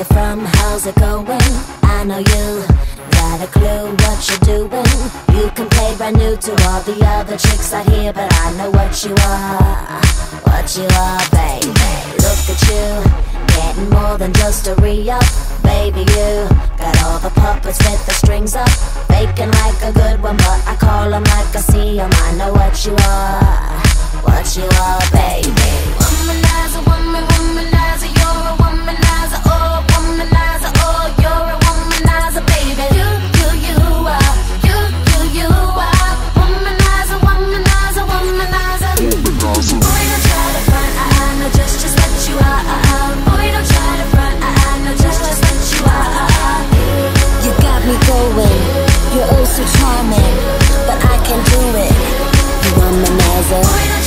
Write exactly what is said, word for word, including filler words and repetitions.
you from? How's it going? I know you got a clue what you're doing. You can play brand new to all the other chicks out here, but I know what you are, what you are, baby. Look at you, getting more than just a re-up. Baby, you got all the puppets with the strings up, faking like a good one, but I call them like I see them. I know what you are, what you are, baby. Womanizer, woman, womanizer, you're a womanizer, oh, womanizer, oh, you're a womanizer, baby. You, you, you are, you, you, you are, womanizer, womanizer, womanizer. Boy, don't try to front, I, I know just, just what you are. Boy, don't try to front, I, I know just, just what you are. You got me going, you're oh so charming, but I can do it. You womanizer.